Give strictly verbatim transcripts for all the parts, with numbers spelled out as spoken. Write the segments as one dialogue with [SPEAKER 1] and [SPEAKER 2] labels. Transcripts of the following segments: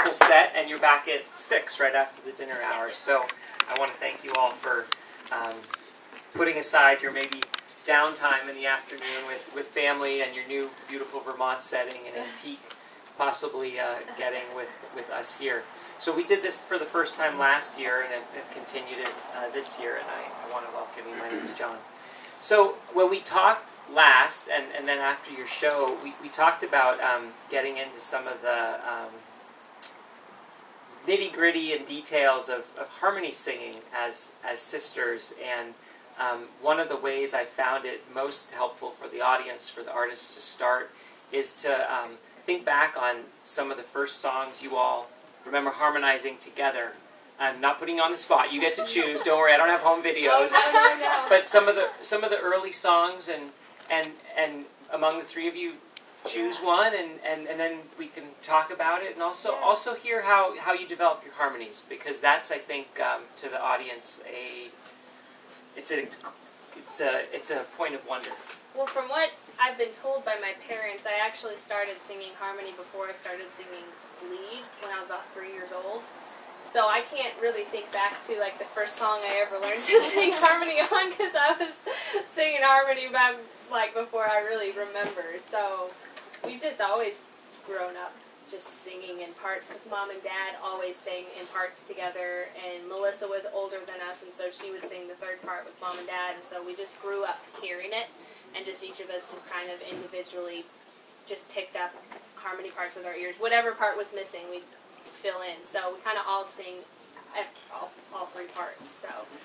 [SPEAKER 1] wonderful set, and you're back at six right after the dinner hour. So I want to thank you all for um, putting aside your maybe downtime in the afternoon with, with family and your new beautiful Vermont setting and antique possibly uh, getting with, with us here. So we did this for the first time last year and have, have continued it uh, this year, and I, I want to welcome you. My name is John. So when we talked last, and, and then after your show, we, we talked about um, getting into some of the um, nitty-gritty and details of, of harmony singing as, as sisters, and um, one of the ways I found it most helpful for the audience, for the artists to start, is to um, think back on some of the first songs you all remember harmonizing together. I'm not putting you on the spot. You get to choose. Don't worry, I don't have home videos.
[SPEAKER 2] Oh, no, no, no.
[SPEAKER 1] But some of the some of the early songs, and and and among the three of you, choose one, and, and, and then we can talk about it, and also
[SPEAKER 2] yeah.
[SPEAKER 1] also hear how, how you develop your harmonies, because that's, I think, um, to the audience a it's a it's a it's a point of wonder.
[SPEAKER 2] Well, from what I've been told by my parents, I actually started singing harmony before I started singing lead when I was about three years old. So I can't really think back to like the first song I ever learned to sing harmony on, because I was singing harmony back like before I really remember. So we've just always grown up just singing in parts, because Mom and Dad always sang in parts together, and Melissa was older than us, and so she would sing the third part with Mom and Dad, and so we just grew up hearing it, and just each of us just kind of individually just picked up harmony parts with our ears. Whatever part was missing, we'd fill in. So we kind of all sing all, all three parts. So,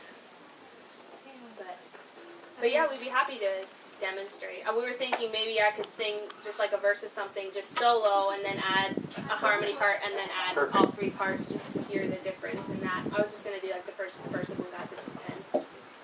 [SPEAKER 2] but, but yeah, we'd be happy to demonstrate. Uh, we were thinking maybe I could sing just like a verse of something just solo, and then add a harmony part, and then add Perfect. all three parts just to hear the difference in that. I was just going to do like the first verse of that to just end.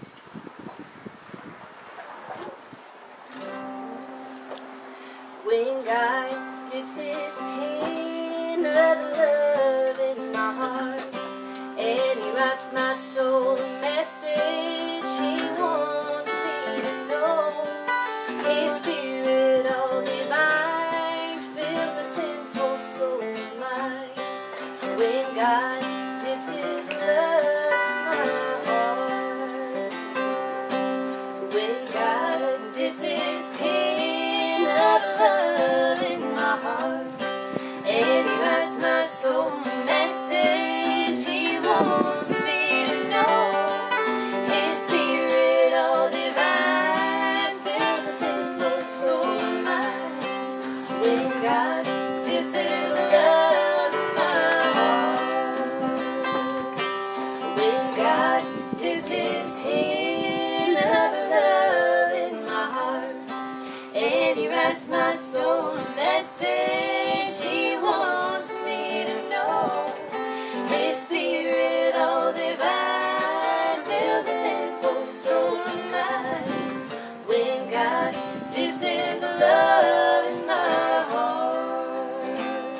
[SPEAKER 2] When God dips his hand of love in my heart, and he writes my soul a message he wants me to know, his spirit all divine fills a sinful soul of mine. When God dips his love in my heart, when God dips his hand of love in my heart, and he writes my soul a message he wants me to know, his spirit all divine fills a sinful soul of mine. When God dips his love in my heart, when God dips his hand of love in my heart, and he writes my soul a message he wants me to know, his spirit all divine fills a sinful soul of mine. When God dips his love in my heart.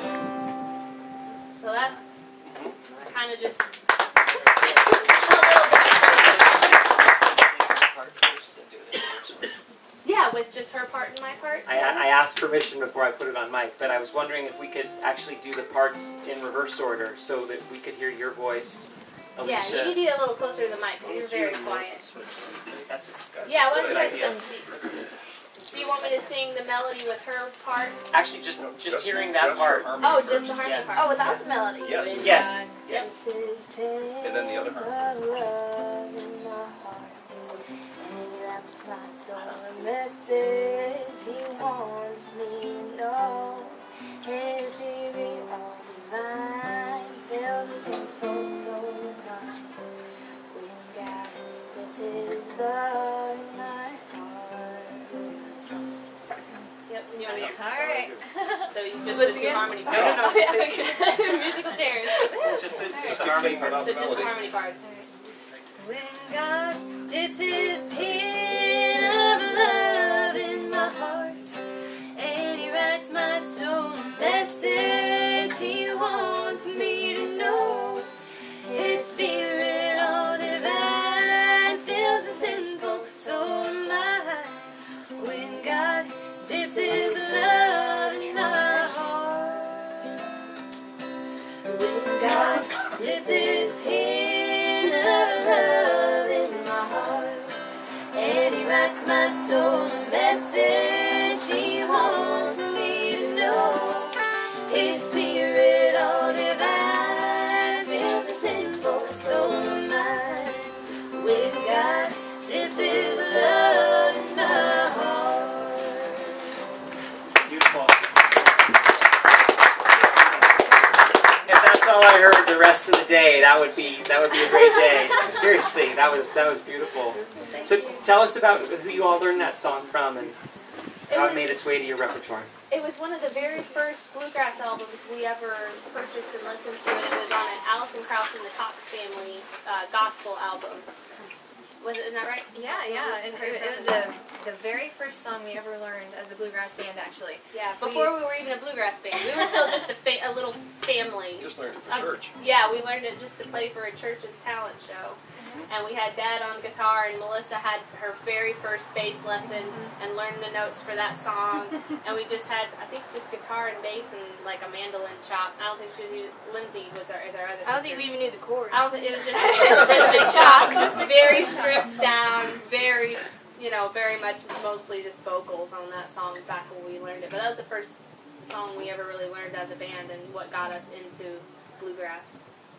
[SPEAKER 2] So that's kind of just yeah, with just her part and my part.
[SPEAKER 1] I, I asked permission before I put it on mic, but I was wondering if we could actually do the parts in reverse order so that we could hear your voice, Alicia.
[SPEAKER 2] Yeah, you need to get a little closer to the mic because you're very quiet.
[SPEAKER 1] That's a, that's
[SPEAKER 2] yeah, why
[SPEAKER 1] a
[SPEAKER 2] don't you
[SPEAKER 1] good
[SPEAKER 2] guys
[SPEAKER 1] idea.
[SPEAKER 2] switch? Do you want me to sing the melody with her part?
[SPEAKER 1] Actually, just just hearing that part.
[SPEAKER 2] Oh, just the harmony
[SPEAKER 1] Yeah.
[SPEAKER 2] part.
[SPEAKER 3] Oh, without the melody.
[SPEAKER 4] Yes.
[SPEAKER 1] Yes. Yes.
[SPEAKER 4] And then the other part.
[SPEAKER 3] My soul a message he wants me to know, his spirit all divine fills a sinful soul of mine. When God dips his love in my heart.
[SPEAKER 2] Yep, and you want to
[SPEAKER 3] Alright.
[SPEAKER 2] So you just
[SPEAKER 3] Switch
[SPEAKER 2] the two
[SPEAKER 3] again?
[SPEAKER 2] harmony
[SPEAKER 1] No,
[SPEAKER 2] parts.
[SPEAKER 1] no, no, just this.
[SPEAKER 2] Musical chairs.
[SPEAKER 1] Just the, just the harmony part.
[SPEAKER 2] So just the harmony parts.
[SPEAKER 3] When God dips his pen of love in my heart, and he writes my soul a message he wants me to know, his spirit all divine fills a sinful soul of mine. When God dips his love in my heart,
[SPEAKER 2] writes my soul a message he wants me to know. His spirit all divine fills the sinful soul of mine. When God dips his love in my heart.
[SPEAKER 1] Beautiful. If that's all I heard the rest of the day, that would be that would be a great day. Seriously, that was that was beautiful. So tell us about who you all learned that song from and how it made its way to your repertoire.
[SPEAKER 2] It was one of the very first Bluegrass albums we ever purchased and listened to, and it was on an Alison Krauss and the Cox Family uh, gospel album. Was it, isn't that right?
[SPEAKER 3] Yeah, yeah, and it, it was the, the very first song we ever learned as a bluegrass band, actually.
[SPEAKER 2] Yeah, before we, we were even a bluegrass band. We were still just a, fa a little family.
[SPEAKER 4] You just learned it for
[SPEAKER 2] um,
[SPEAKER 4] church.
[SPEAKER 2] Yeah, we learned it just to play for a church's talent show. And we had Dad on guitar, and Melissa had her very first bass lesson and learned the notes for that song. And we just had, I think, just guitar and bass and like a mandolin chop. I don't think she was using, Lindsay was our, is our other sister.
[SPEAKER 3] I don't think we even knew the chords.
[SPEAKER 2] I don't think, it was just, it was just a chop, very stripped down, very, you know, very much mostly just vocals on that song back when we learned it. But that was the first song we ever really learned as a band and what got us into bluegrass.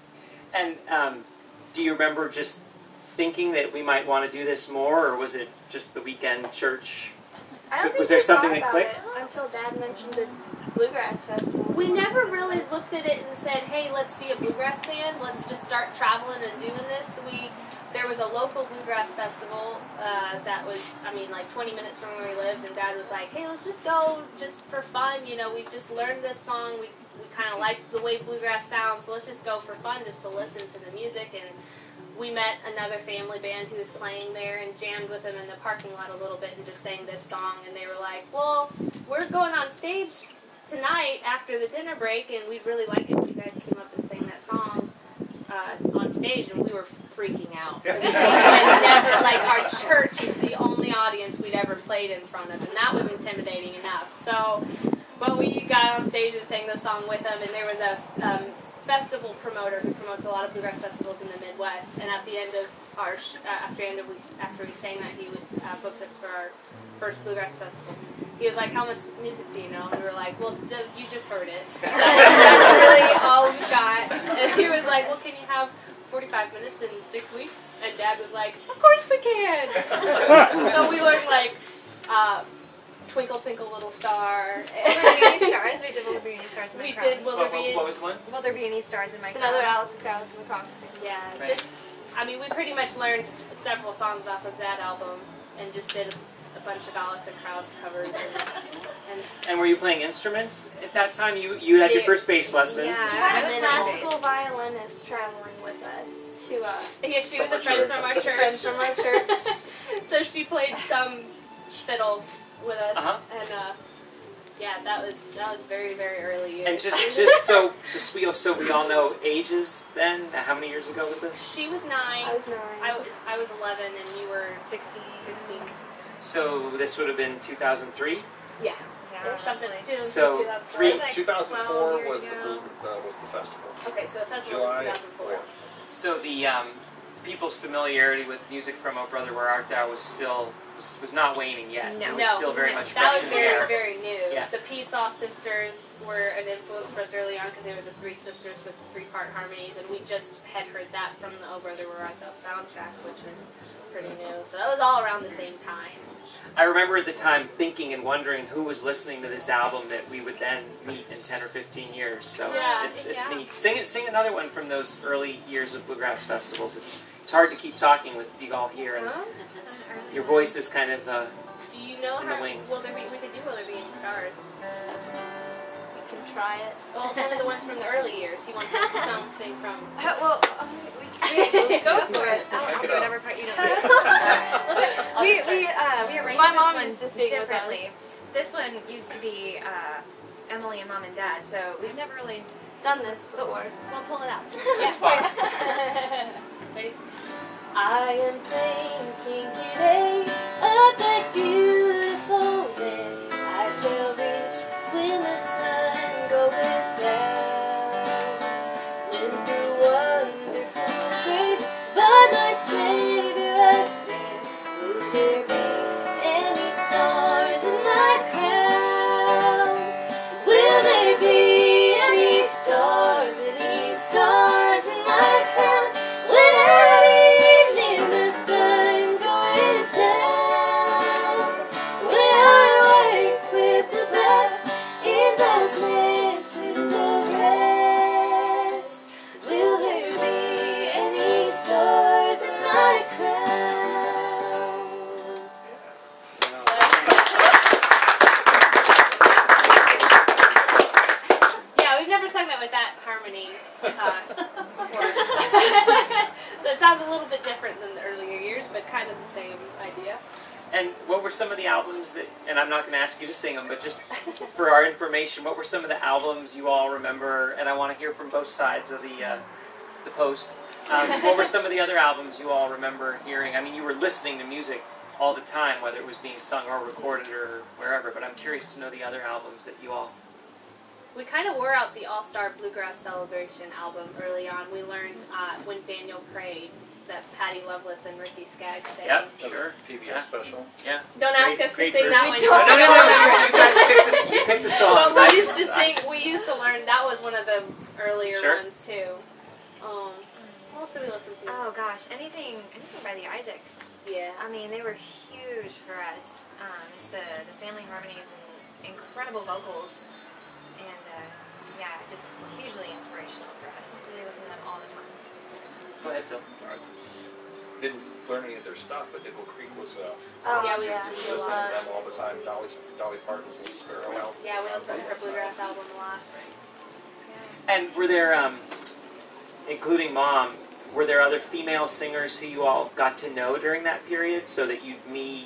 [SPEAKER 1] And um, do you remember just thinking that we might want to do this more, or was it just the weekend church?
[SPEAKER 3] I don't think
[SPEAKER 1] Was there
[SPEAKER 3] we
[SPEAKER 1] something
[SPEAKER 3] thought
[SPEAKER 1] that
[SPEAKER 3] about
[SPEAKER 1] clicked?
[SPEAKER 3] it until Dad mentioned the Bluegrass Festival.
[SPEAKER 2] We never really looked at it and said, hey, let's be a bluegrass band. Let's just start traveling and doing this. We There was a local bluegrass festival uh, that was, I mean, like twenty minutes from where we lived, and Dad was like, hey, let's just go just for fun. You know, we've just learned this song. We, we kind of like the way bluegrass sounds, so let's just go for fun just to listen to the music. And we met another family band who was playing there and jammed with them in the parking lot a little bit and just sang this song. And they were like, well, we're going on stage tonight after the dinner break, and we'd really like it if you guys came up and sang that song uh, on stage. And we were freaking out. We had never, like, our church is the only audience we'd ever played in front of, and that was intimidating enough. So, but we got on stage and sang the song with them, and there was a um, festival promoter who promotes a lot of bluegrass festivals in the Midwest, and at the end of our sh uh, after end of we after we sang that, he would uh, booked us for our first bluegrass festival. He was like, how much music do you know? And we were like, well, you just heard it. That's, that's really all we've got. And he was like, well, can you have forty-five minutes in six weeks? And Dad was like, of course we can. So we learned like uh, Twinkle Twinkle Little Star.
[SPEAKER 3] Will there be any stars? We did Will There Be Any Stars in My
[SPEAKER 2] We
[SPEAKER 3] Crown.
[SPEAKER 2] did Will There
[SPEAKER 1] What,
[SPEAKER 2] Be
[SPEAKER 1] what, what was one?
[SPEAKER 3] Will There Be Any Stars in My
[SPEAKER 2] It's
[SPEAKER 3] Crown?
[SPEAKER 2] another
[SPEAKER 3] Alison Krauss and the Cox Family.
[SPEAKER 2] Yeah,
[SPEAKER 1] Right.
[SPEAKER 2] just, I mean, we pretty much learned several songs off of that album and just did a, a bunch of Alison Krauss covers. And, and,
[SPEAKER 1] And were you playing instruments at that time? You you had your
[SPEAKER 2] Yeah.
[SPEAKER 1] first bass lesson.
[SPEAKER 3] Yeah,
[SPEAKER 2] We
[SPEAKER 3] I
[SPEAKER 2] had
[SPEAKER 3] was
[SPEAKER 2] a
[SPEAKER 3] classical
[SPEAKER 2] violinist traveling with us to, uh, yeah, she was
[SPEAKER 4] From
[SPEAKER 2] a friend
[SPEAKER 4] our
[SPEAKER 2] from our
[SPEAKER 4] church.
[SPEAKER 2] church. From our church. So she played some fiddle with us,
[SPEAKER 1] Uh-huh.
[SPEAKER 2] and uh, yeah, that was that was very very early years.
[SPEAKER 1] And just just so just we so we all know ages then. How many years ago was this?
[SPEAKER 2] She was nine.
[SPEAKER 3] I was nine.
[SPEAKER 2] I was I was eleven, and you were
[SPEAKER 3] sixteen.
[SPEAKER 2] sixteen.
[SPEAKER 1] So this would have been two thousand three.
[SPEAKER 2] Yeah.
[SPEAKER 3] Yeah,
[SPEAKER 2] Something
[SPEAKER 3] roughly.
[SPEAKER 2] two,
[SPEAKER 1] So,
[SPEAKER 2] two thousand four.
[SPEAKER 1] three-
[SPEAKER 3] Like
[SPEAKER 4] two thousand four
[SPEAKER 3] twelve years
[SPEAKER 4] was the
[SPEAKER 3] ago.
[SPEAKER 4] Blue, uh, was the festival.
[SPEAKER 2] Okay, so the festival
[SPEAKER 4] July
[SPEAKER 2] in two thousand four.
[SPEAKER 1] So the um, people's familiarity with music from "Oh Brother, Where Art Thou" was still was, was not waning yet.
[SPEAKER 3] No.
[SPEAKER 1] It was
[SPEAKER 2] No,
[SPEAKER 1] still very
[SPEAKER 3] no.
[SPEAKER 1] much
[SPEAKER 2] That
[SPEAKER 1] fresh
[SPEAKER 2] was
[SPEAKER 1] in the
[SPEAKER 2] very,
[SPEAKER 1] air.
[SPEAKER 2] very new.
[SPEAKER 1] Yeah.
[SPEAKER 2] The Peasaw sisters were an influence for us early on because they were the three sisters with three-part harmonies, and we just had heard that from the Oh Brother, Where Art Thou soundtrack, which was pretty new. So that was all around the same time.
[SPEAKER 1] I remember at the time thinking and wondering who was listening to this album that we would then meet in ten or fifteen years. So
[SPEAKER 2] Yeah,
[SPEAKER 1] it's it's
[SPEAKER 2] yeah.
[SPEAKER 1] neat. Sing it, sing another one from those early years of bluegrass festivals. It's it's hard to keep talking with you all here, and
[SPEAKER 2] Huh?
[SPEAKER 1] your voice is kind of. Uh,
[SPEAKER 2] Do you know
[SPEAKER 1] In the
[SPEAKER 2] how?
[SPEAKER 1] wings.
[SPEAKER 2] Will there be? We could do Will There Be Any Stars?
[SPEAKER 3] We can try it.
[SPEAKER 2] Well, it's one of the ones from the early years. He wants something from.
[SPEAKER 3] Uh, well, um, we can we,
[SPEAKER 2] Go
[SPEAKER 3] go
[SPEAKER 2] for
[SPEAKER 3] for
[SPEAKER 2] it.
[SPEAKER 3] it. I'll, I'll
[SPEAKER 4] Make
[SPEAKER 3] do
[SPEAKER 4] it up.
[SPEAKER 3] whatever part you don't do. we
[SPEAKER 2] just
[SPEAKER 3] we uh, we arranged
[SPEAKER 2] My
[SPEAKER 3] this
[SPEAKER 2] mom
[SPEAKER 3] one
[SPEAKER 2] used to sing with
[SPEAKER 3] differently.
[SPEAKER 2] us.
[SPEAKER 3] This one used to be uh, Emily and Mom and Dad, so we've never really
[SPEAKER 2] Done this before.
[SPEAKER 3] we'll pull it out.
[SPEAKER 2] Ready? I am thinking today of that beautiful day I shall reach when the sun goeth down. When through wonderful grace by my Savior I stand, will there be uh, before. So it sounds a little bit different than the earlier years, but kind of the same idea.
[SPEAKER 1] And what were some of the albums that, and I'm not going to ask you to sing them, but just for our information, what were some of the albums you all remember, and I want to hear from both sides of the, uh, the post, um, what were some of the other albums you all remember hearing? I mean, you were listening to music all the time, whether it was being sung or recorded or wherever, but I'm curious to know the other albums that you all...
[SPEAKER 2] We kind of wore out the All-Star Bluegrass Celebration album early on. We learned uh, when Daniel prayed that Patty Loveless and Ricky Skaggs sang.
[SPEAKER 1] Yep, sure.
[SPEAKER 4] P B S
[SPEAKER 1] Yeah.
[SPEAKER 4] special.
[SPEAKER 1] Yeah.
[SPEAKER 2] Don't
[SPEAKER 1] Great-
[SPEAKER 2] ask us to
[SPEAKER 1] great
[SPEAKER 2] sing that
[SPEAKER 1] version.
[SPEAKER 2] one.
[SPEAKER 1] No, no, no, no, you guys pick the, you pick the songs.
[SPEAKER 2] But
[SPEAKER 1] I
[SPEAKER 2] we used
[SPEAKER 1] just-
[SPEAKER 2] to
[SPEAKER 1] I
[SPEAKER 2] sing.
[SPEAKER 1] just-
[SPEAKER 2] We used to learn. That was one of the earlier
[SPEAKER 1] Sure.
[SPEAKER 2] ones too. Um, what else did we listen to?
[SPEAKER 3] Oh gosh, anything, anything by the Isaacs.
[SPEAKER 2] Yeah.
[SPEAKER 3] I mean, they were huge for us. Um, just the, the family harmonies and incredible vocals. And uh, yeah, just hugely inspirational for us. We listen to them all the time.
[SPEAKER 1] Go ahead, Phil.
[SPEAKER 4] I didn't learn any of their stuff, but Nickel Creek was uh,
[SPEAKER 3] Oh,
[SPEAKER 2] Yeah, we
[SPEAKER 3] yeah.
[SPEAKER 2] listened to a
[SPEAKER 4] listening
[SPEAKER 2] lot.
[SPEAKER 4] to them all the time. Dolly, Dolly Parton's Little Sparrow.
[SPEAKER 2] Yeah, we listened to her Bluegrass album a lot.
[SPEAKER 1] And were there, um, including Mom, were there other female singers who you all got to know during that period so that you'd meet?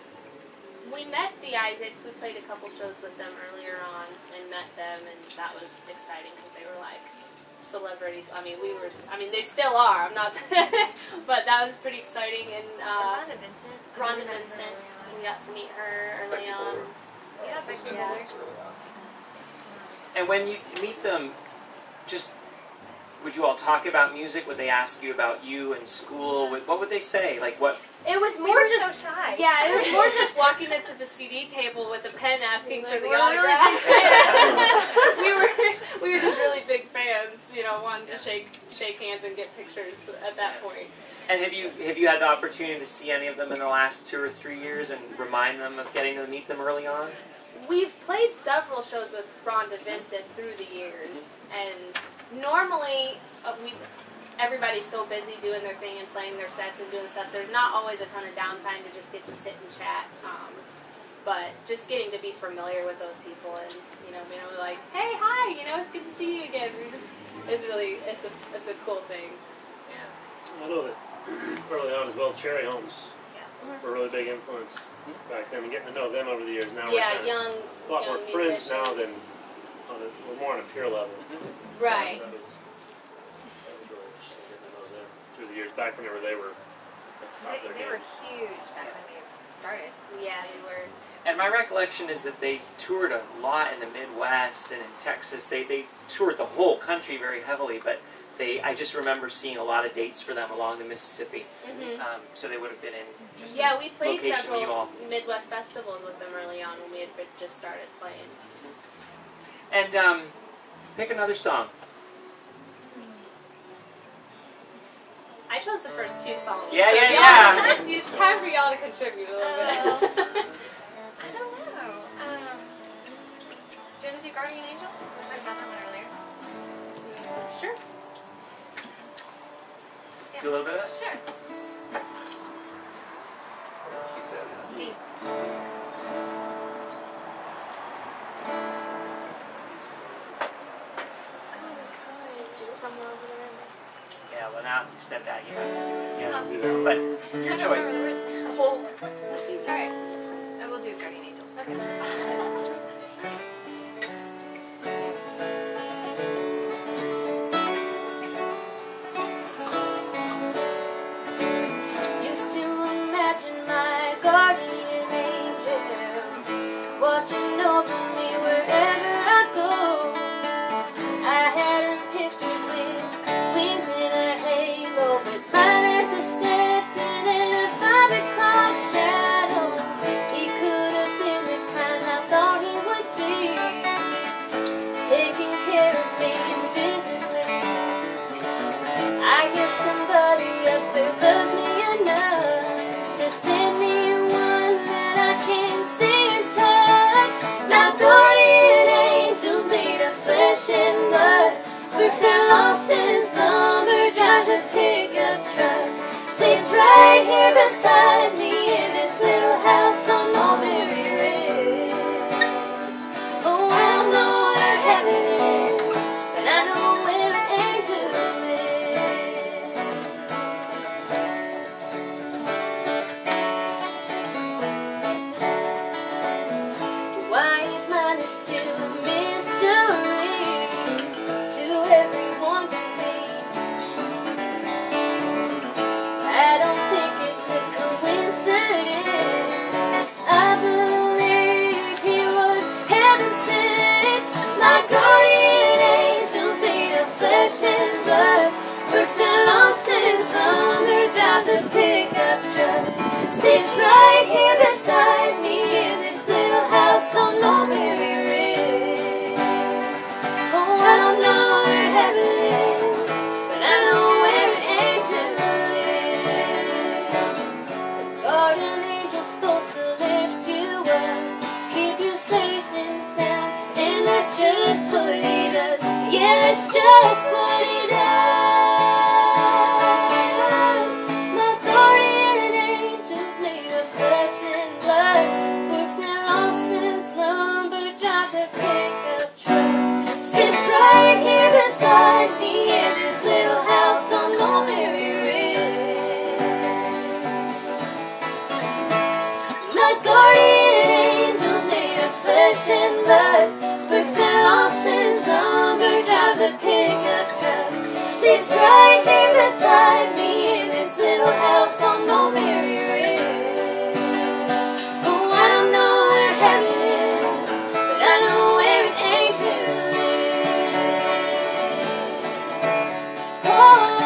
[SPEAKER 2] We met the Isaacs. We played a couple shows with them earlier on and met them, and that was exciting because they were like celebrities. I mean, we were. I mean, they still are. I'm not. But that was pretty exciting. And uh,
[SPEAKER 3] Rhonda Vincent. I
[SPEAKER 2] Rhonda
[SPEAKER 3] met her
[SPEAKER 2] Vincent,
[SPEAKER 3] early
[SPEAKER 2] we
[SPEAKER 3] on.
[SPEAKER 2] got to meet her early
[SPEAKER 4] Becky
[SPEAKER 2] on.
[SPEAKER 4] Buller.
[SPEAKER 3] Yeah,
[SPEAKER 4] Was
[SPEAKER 3] Becky
[SPEAKER 4] in the
[SPEAKER 2] Buller.
[SPEAKER 4] mix early on.
[SPEAKER 1] And when you meet them, just would you all talk about music? Would they ask you about you and school? What what would they say? Like what?
[SPEAKER 2] It was
[SPEAKER 3] We
[SPEAKER 2] more
[SPEAKER 3] were
[SPEAKER 2] just.
[SPEAKER 3] so shy.
[SPEAKER 2] Yeah, it was more just walking up to the C D table with a pen asking for
[SPEAKER 3] Like,
[SPEAKER 2] the
[SPEAKER 3] we're really
[SPEAKER 2] autograph.
[SPEAKER 3] big fans.
[SPEAKER 2] we were we were just really big fans, you know, wanting to shake shake hands and get pictures at that point.
[SPEAKER 1] And have you have you had the opportunity to see any of them in the last two or three years and remind them of getting to meet them early on?
[SPEAKER 2] We've played several shows with Rhonda Vincent through the years, and normally uh, we everybody's so busy doing their thing and playing their sets and doing stuff. So there's not always a ton of downtime to just get to sit and chat. Um, but just getting to be familiar with those people and you know, you know, like, hey, hi, you know, it's good to see you again. We just it's really it's a it's a cool thing.
[SPEAKER 1] Yeah.
[SPEAKER 5] I know that early on as well, Cherry Homes were a really big influence back then, and getting to know them over the years. Now
[SPEAKER 2] Yeah,
[SPEAKER 5] we're kind
[SPEAKER 2] young
[SPEAKER 5] of a lot
[SPEAKER 2] young
[SPEAKER 5] more friends
[SPEAKER 2] musicians.
[SPEAKER 5] now than on a, we're more on a peer level.
[SPEAKER 2] Right.
[SPEAKER 5] That was, that was really interesting getting to know them through the years. Back whenever they were at the top
[SPEAKER 3] They,
[SPEAKER 5] of their
[SPEAKER 3] they
[SPEAKER 5] game.
[SPEAKER 3] were huge back when they started.
[SPEAKER 2] Yeah, they were.
[SPEAKER 1] And my recollection is that they toured a lot in the Midwest and in Texas. They they toured the whole country very heavily, but they I just remember seeing a lot of dates for them along the Mississippi.
[SPEAKER 2] Mhm.
[SPEAKER 1] Um, so they would have been in just
[SPEAKER 2] Yeah,
[SPEAKER 1] a
[SPEAKER 2] we played
[SPEAKER 1] location with you all.
[SPEAKER 2] several Midwest festivals with them early on when we had just started playing.
[SPEAKER 1] And um, pick another song.
[SPEAKER 2] I chose the first two songs.
[SPEAKER 1] Yeah, yeah,
[SPEAKER 2] So
[SPEAKER 1] yeah.
[SPEAKER 2] y'all- It's, it's time for y'all to contribute a little
[SPEAKER 3] Oh.
[SPEAKER 2] bit.
[SPEAKER 3] I don't know. Um, do you want to do Guardian Angel? We talked about that one earlier.
[SPEAKER 2] Sure.
[SPEAKER 1] Do a little bit of that?
[SPEAKER 3] Sure.
[SPEAKER 4] She said.
[SPEAKER 3] D.
[SPEAKER 2] Somewhere over there.
[SPEAKER 1] Yeah, well now that you said that, you have to do it. Yes.
[SPEAKER 3] Oh.
[SPEAKER 1] But
[SPEAKER 3] I
[SPEAKER 1] your
[SPEAKER 3] don't
[SPEAKER 1] choice.
[SPEAKER 3] remember.
[SPEAKER 2] Well,
[SPEAKER 3] Alright. I will do Guardian Angel.
[SPEAKER 2] okay. Used to imagine my guardian angel watching over me wherever I go. I had him pictured with wings in a halo, with my resistance and a five o'clock shadow. He could have been the kind I thought he would be, taking care of me invisibly. I guess somebody up there loves me enough to send me one that I can see and touch. My guardian angel's made of flesh and blood, works at Lawson's lumber, drives a pickup truck, sleeps right here beside me in this little house on Mulberry Ridge. Oh, I don't know where heaven is, but I know where an angel a pickup truck. Sits right here beside me in this little house on Mulberry Ridge. Oh, I don't know where heaven is, but I know where an angel lives. A guardian angel's supposed to lift you up, keep you safe and sound, and that's just what he does. Yeah, that's just what he does. My guardian angel's made of flesh and blood, works in Lawson's lumber, drives a pickup truck, sits right here beside me in this little house on Mulberry Ridge. My guardian angel's made of flesh and blood, works in Lawson's lumber, drives a pickup truck, sleeps right here beside me in this little house on Mulberry Ridge. Oh, I don't know where heaven is, but I know where an angel lives. Oh,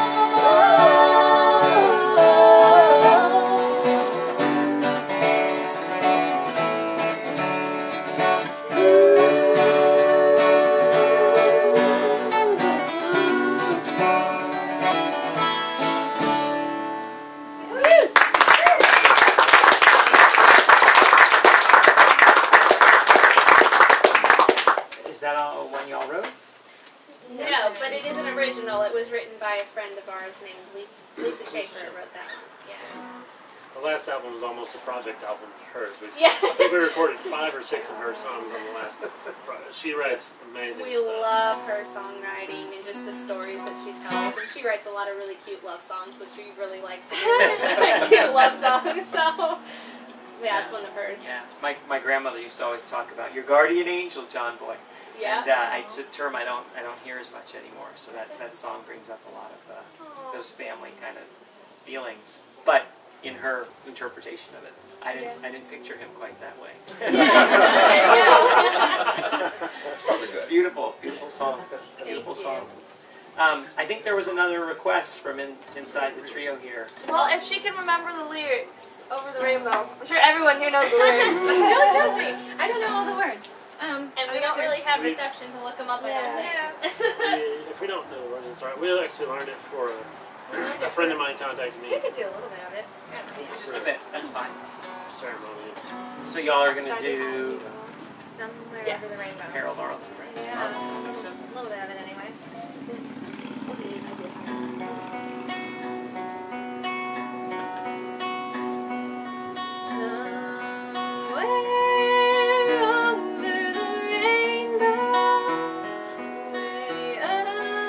[SPEAKER 1] Is that all one y'all wrote?
[SPEAKER 2] no, but it is an original. It was written by a friend of ours named Lisa, Lisa Schaefer wrote that one. Yeah.
[SPEAKER 5] The last album was almost a project album of hers. We,
[SPEAKER 2] Yeah.
[SPEAKER 5] I think we recorded five or six of her songs on the last project. She writes amazing
[SPEAKER 2] We
[SPEAKER 5] stuff.
[SPEAKER 2] love her songwriting and just the stories that she tells. And she writes a lot of really cute love songs, which we really like to do. Cute love songs. So, yeah, it's one of hers.
[SPEAKER 1] Yeah. My, my grandmother used to always talk about your guardian angel, John Boy.
[SPEAKER 2] Yeah.
[SPEAKER 1] And uh, it's a term I don't I don't hear as much anymore. So that, that song brings up a lot of uh, those family kind of feelings. But in her interpretation of it, I didn't I didn't picture him quite that way.
[SPEAKER 4] That's probably
[SPEAKER 1] It's
[SPEAKER 4] good.
[SPEAKER 1] beautiful, beautiful song, beautiful song. Um, I think there was another request from in, inside the trio here.
[SPEAKER 3] Well, if she can remember the lyrics, Over the Rainbow. I'm sure everyone here knows the lyrics.
[SPEAKER 2] Don't judge me. I don't know all the words. Um,
[SPEAKER 3] And
[SPEAKER 2] we don't really have
[SPEAKER 5] We-
[SPEAKER 2] reception to look them up. I don't
[SPEAKER 3] Yeah.
[SPEAKER 2] think.
[SPEAKER 5] We- if we don't know the words, it's alright. We actually learned it for a, a friend of mine contacted me.
[SPEAKER 3] You could do a little bit of it.
[SPEAKER 1] Just a bit, that's fine.
[SPEAKER 5] Ceremony.
[SPEAKER 1] So y'all are gonna do
[SPEAKER 3] Somewhere
[SPEAKER 2] Yes.
[SPEAKER 3] over the rainbow.
[SPEAKER 1] Harold Arlen, right?
[SPEAKER 3] Yeah.
[SPEAKER 1] So,
[SPEAKER 3] A little bit of it anyway. Somewhere over the rainbow, way up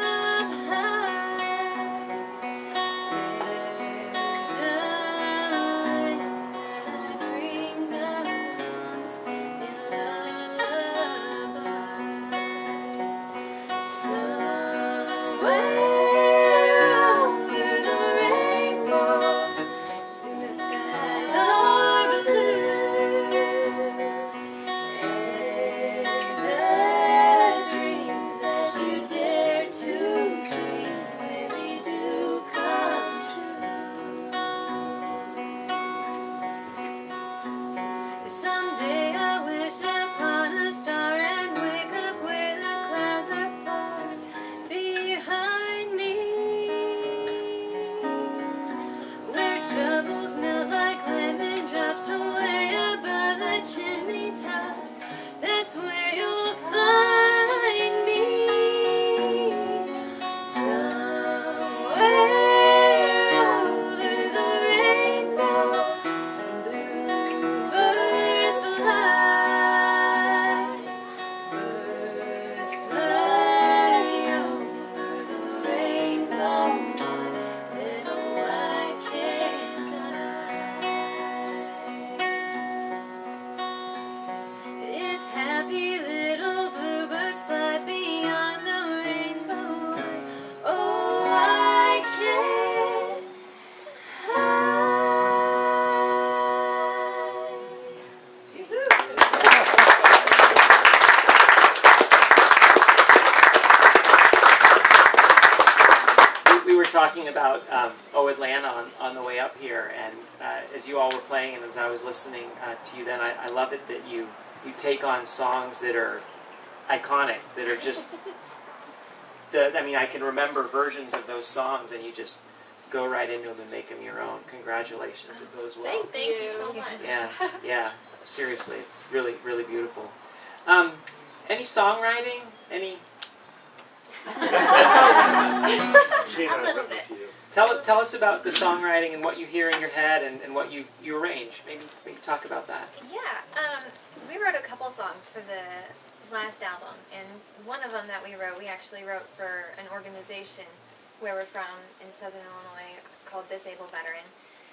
[SPEAKER 3] high, there's a land that I dreamed of once in lullaby. Somewhere over the rainbow, the skies are blue, and the dreams that you dare to dream really do come true. Someday I wish upon a star and wake up where the clouds are far behind me, where troubles melt like lemon drops away above the chimney tops. That's where you'll find me. Somewhere over the rainbow, bluebirds fly, birds fly over the rainbow, and oh, I can't drive. If happy little
[SPEAKER 1] talking about um, O Atlanta on, on the way up here, and uh, as you all were playing and as I was listening uh, to you then, I, I love it that you, you take on songs that are iconic, that are just, the, I mean, I can remember versions of those songs, and you just go right into them and make them your own. Congratulations, it goes well.
[SPEAKER 2] Thank, thank you so much.
[SPEAKER 1] Yeah, yeah, seriously, it's really, really beautiful. Um, any songwriting? Any?
[SPEAKER 5] She
[SPEAKER 2] A
[SPEAKER 5] and I
[SPEAKER 2] little
[SPEAKER 5] wrote
[SPEAKER 2] bit.
[SPEAKER 5] a few.
[SPEAKER 1] Tell, tell us about the songwriting and what you hear in your head and, and what you, you arrange. Maybe, maybe talk about that.
[SPEAKER 3] Yeah, um, we wrote a couple songs for the last album, and one of them that we wrote, we actually wrote for an organization where we're from in Southern Illinois called Disabled Veteran,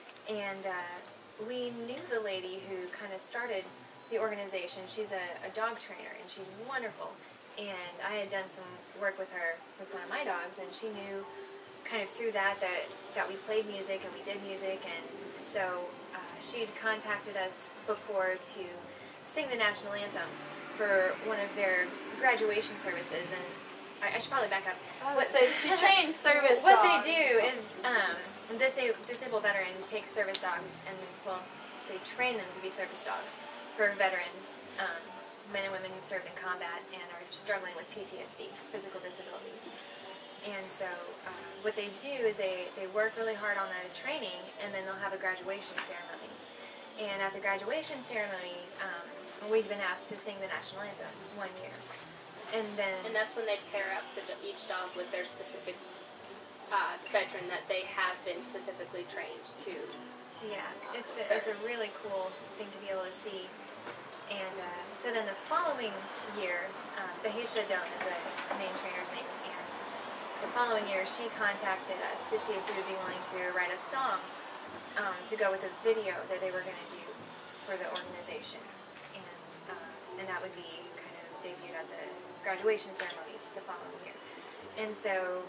[SPEAKER 3] and uh, we knew the lady who kind of started the organization. She's a, a dog trainer, and she's wonderful, and I had done some work with her with one of my dogs, and she knew kind of through that that, that we played music and we did music, and so uh, she'd contacted us before to sing the national anthem for one of their graduation services, and I, I should probably back up.
[SPEAKER 2] What, so she trains service
[SPEAKER 3] What
[SPEAKER 2] dogs.
[SPEAKER 3] they do is, um, this a disabled veteran takes service dogs, and, well, they train them to be service dogs for veterans, um, men and women who've served in combat and are struggling with P T S D, physical disabilities. And so uh, what they do is they, they work really hard on the training, and then they'll have a graduation ceremony. And at the graduation ceremony, um, we've been asked to sing the national anthem one year. And then...
[SPEAKER 2] And that's when they pair up the, each dog with their specific uh, veteran that they have been specifically trained to.
[SPEAKER 3] Yeah, it's a, it's a really cool thing to be able to see. And uh, so then the following year, um, Bankesters Interview is the main trainer's name, and the following year she contacted us to see if we would be willing to write a song um, to go with a video that they were going to do for the organization. And, uh, and that would be kind of debuted at the graduation ceremonies the following year. And so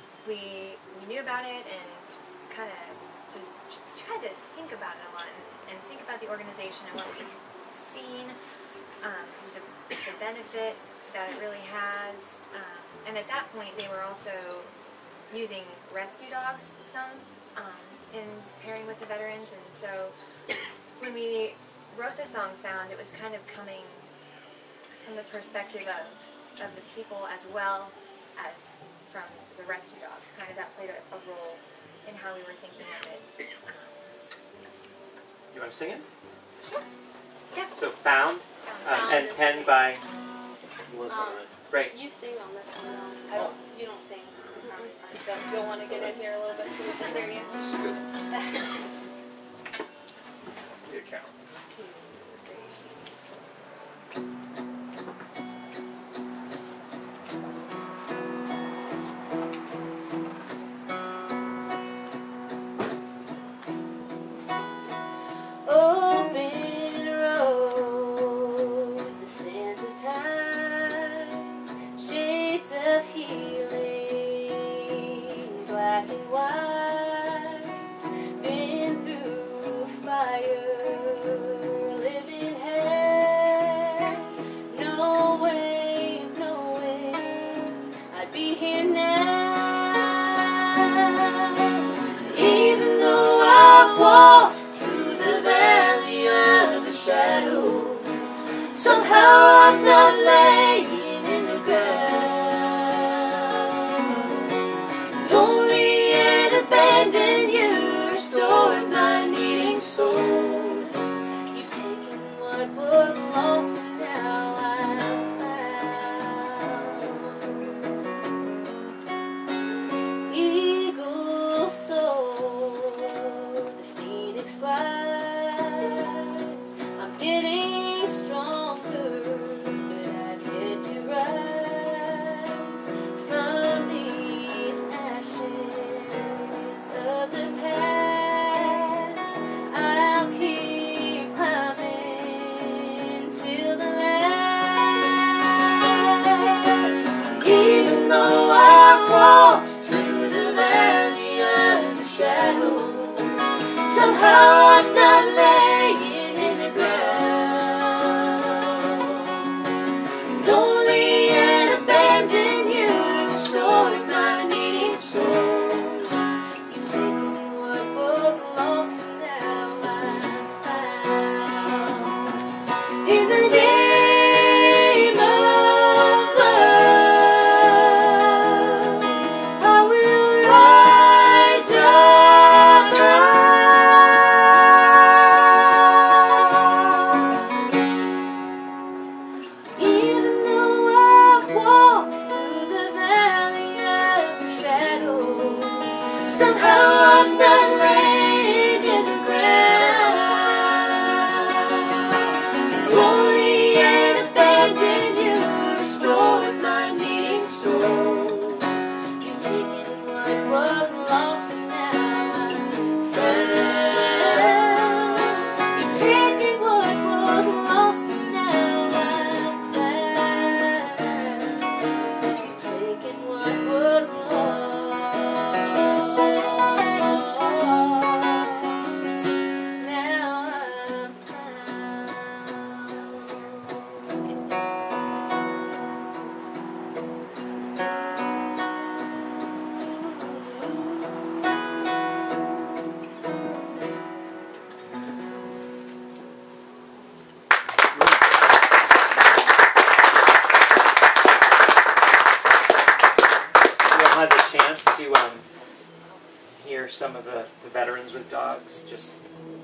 [SPEAKER 3] we, we knew about it and kind of just tried to think about it a lot and, and think about the organization and what we've seen, um, the, the benefit that it really has. Um, and at that point, they were also using rescue dogs some um, in pairing with the veterans. And so when we wrote the song, found it was kind of coming from the perspective of, of the people as well as from the rescue dogs. Kind of that played a, a role in how we were thinking of it.
[SPEAKER 1] You want to sing it?
[SPEAKER 3] Sure. Yeah.
[SPEAKER 1] So Found, uh,
[SPEAKER 2] Found
[SPEAKER 1] and
[SPEAKER 2] is-
[SPEAKER 1] penned by,
[SPEAKER 5] Melissa
[SPEAKER 2] Um,
[SPEAKER 5] and I.
[SPEAKER 1] right.
[SPEAKER 2] You sing on this one. though. I don't. You don't sing. So you'll want to get in here a little bit so we can hear you.
[SPEAKER 4] This is good. The account.
[SPEAKER 2] Open roads, the sands of time, shades of healing, black and white, been through fire, living hell, no way, no way, I'd be here now, even though I've walked the valley of the shadows, somehow I'm not laying in the ground. Lonely and abandoned, you restored my needing soul. You've taken what was lost and now I've found. Eagle soar, the phoenix flies. Getting stronger, but I've yet to rise from these ashes of the past. I'll keep climbing till the last. Even though I've walked through the valley of the shadows, somehow I'm not laying in the ground. Lonely and abandoned, you restored my needing soul.
[SPEAKER 1] hear some of the, the veterans with dogs just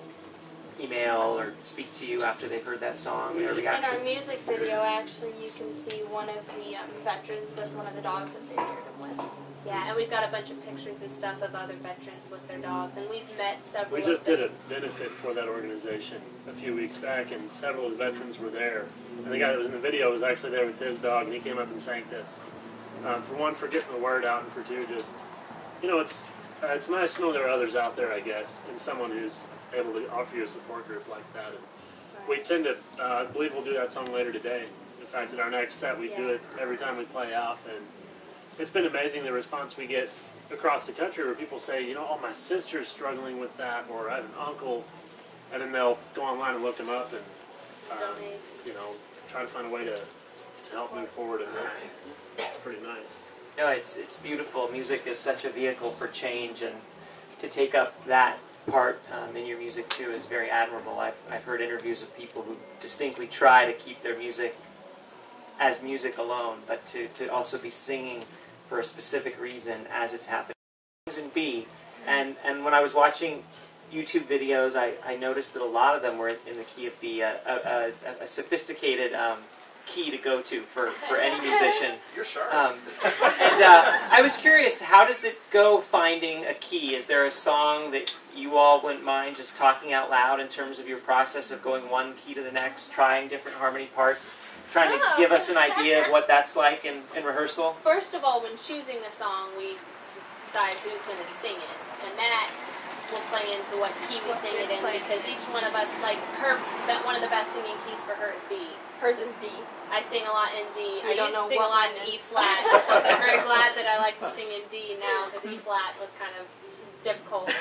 [SPEAKER 1] email or speak to you after they've heard that song, their
[SPEAKER 6] In
[SPEAKER 1] reactions?
[SPEAKER 6] our music video, actually, you can see one of the um, veterans with one of the dogs that they paired him with. Yeah, and we've got a bunch of pictures and stuff of other veterans with their dogs, and we've met several.
[SPEAKER 5] We just
[SPEAKER 6] of them.
[SPEAKER 5] did a benefit for that organization a few weeks back, and several of the veterans were there. And the guy that was in the video was actually there with his dog, and he came up and thanked us. Um, for one, for getting the word out, and for two, just, you know, it's uh, it's nice to know there are others out there, I guess, and someone who's able to offer you a support group like that. And we tend to, uh, I believe we'll do that song later today. In fact, in our next set, we do
[SPEAKER 6] Yeah.
[SPEAKER 5] it every time we play out, and it's been amazing the response we get across the country where people say, you know, oh, my sister's struggling with that, or I have an uncle, and then they'll go online and look them up and, um,
[SPEAKER 6] Donate.
[SPEAKER 5] you know, try to find a way to, to help move forward, and it's pretty nice.
[SPEAKER 1] No, it's it's beautiful. Music is such a vehicle for change, and to take up that part um, in your music too is very admirable. I've I've heard interviews of people who distinctly try to keep their music as music alone, but to, to also be singing for a specific reason as it's happening. In B, and and when I was watching YouTube videos, I, I noticed that a lot of them were in the key of B, a, a, a, a sophisticated um, key to go to for, for any musician.
[SPEAKER 4] You're sharp.
[SPEAKER 1] Um, and uh, I was curious, how does it go finding a key? Is there a song that you all wouldn't mind just talking out loud in terms of your process of going one key to the next, trying different harmony parts, trying to
[SPEAKER 6] Oh.
[SPEAKER 1] give us an idea of what that's like in, in rehearsal?
[SPEAKER 6] First of all, when choosing a song, we decide who's going to sing it, and that will play into what key we sing it in, because each one of us, like her, that one of the best singing keys for her is B.
[SPEAKER 3] Hers is D.
[SPEAKER 6] I sing a lot in D.
[SPEAKER 3] We
[SPEAKER 6] I
[SPEAKER 3] don't
[SPEAKER 6] used
[SPEAKER 3] know
[SPEAKER 6] to sing a
[SPEAKER 3] what
[SPEAKER 6] lot
[SPEAKER 3] mine
[SPEAKER 6] in E
[SPEAKER 3] is.
[SPEAKER 6] flat, so I'm very glad that I like to sing in D now, because E flat was kind of difficult.